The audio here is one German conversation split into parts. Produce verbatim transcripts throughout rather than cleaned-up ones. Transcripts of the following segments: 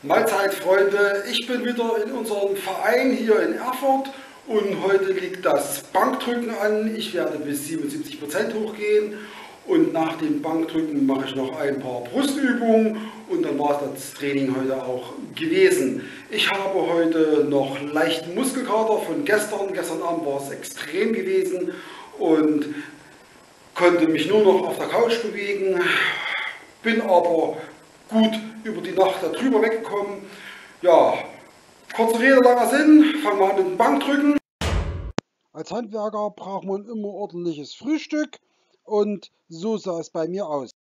Mahlzeit, Freunde, ich bin wieder in unserem Verein hier in Erfurt und heute liegt das Bankdrücken an. Ich werde bis siebenundsiebzig Prozent hochgehen und nach dem Bankdrücken mache ich noch ein paar Brustübungen und dann war das Training heute auch gewesen. Ich habe heute noch leichten Muskelkater von gestern. Gestern Abend war es extrem gewesen und konnte mich nur noch auf der Couch bewegen, bin aber gut über die Nacht darüber weggekommen. Ja, kurze Rede, langer Sinn, fangen wir an mit dem Bankdrücken. Als Handwerker braucht man immer ordentliches Frühstück und so sah es bei mir aus.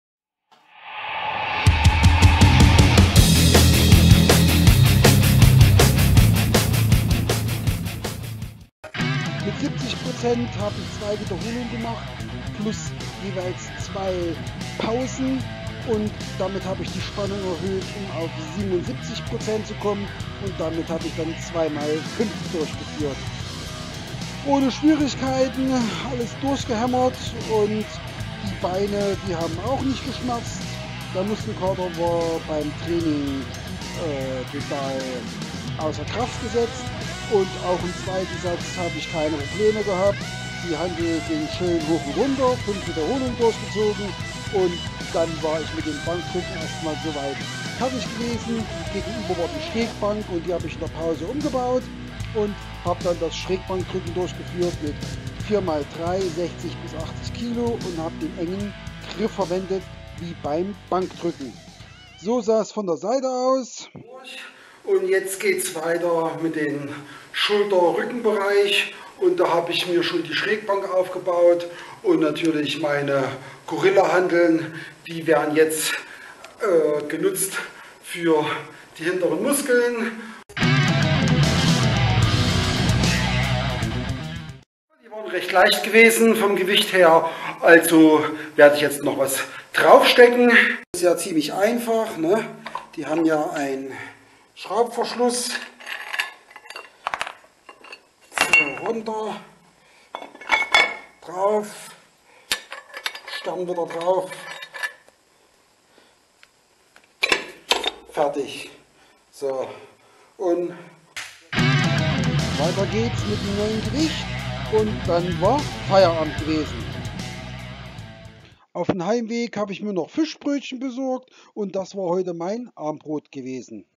Mit siebzig Prozent habe ich zwei Wiederholungen gemacht, plus jeweils zwei Pausen. Und damit habe ich die Spannung erhöht, um auf siebenundsiebzig Prozent zu kommen. Und damit habe ich dann zweimal fünf durchgeführt. Ohne Schwierigkeiten, alles durchgehämmert und die Beine, die haben auch nicht geschmerzt. Der Muskelkater war beim Training äh, total außer Kraft gesetzt. Und auch im zweiten Satz habe ich keine Probleme gehabt. Die Handel ging schön hoch und runter, fünf Wiederholungen durchgezogen und dann war ich mit dem Bankdrücken erstmal soweit fertig gewesen. Gegenüber war die Schrägbank und die habe ich in der Pause umgebaut und habe dann das Schrägbankdrücken durchgeführt mit vier mal drei, sechzig bis achtzig Kilo und habe den engen Griff verwendet wie beim Bankdrücken. So sah es von der Seite aus. Und jetzt geht es weiter mit dem Schulter-Rückenbereich. Und da habe ich mir schon die Schrägbank aufgebaut und natürlich meine Gorilla-Hanteln, die werden jetzt äh, genutzt für die hinteren Muskeln. Die waren recht leicht gewesen vom Gewicht her, also werde ich jetzt noch was draufstecken. Das ist ja ziemlich einfach, ne? Die haben ja einen Schraubverschluss. Runter, drauf, Stern wieder drauf, fertig. So, und weiter geht's mit dem neuen Gewicht und dann war Feierabend gewesen. Auf dem Heimweg habe ich mir noch Fischbrötchen besorgt und das war heute mein Abendbrot gewesen.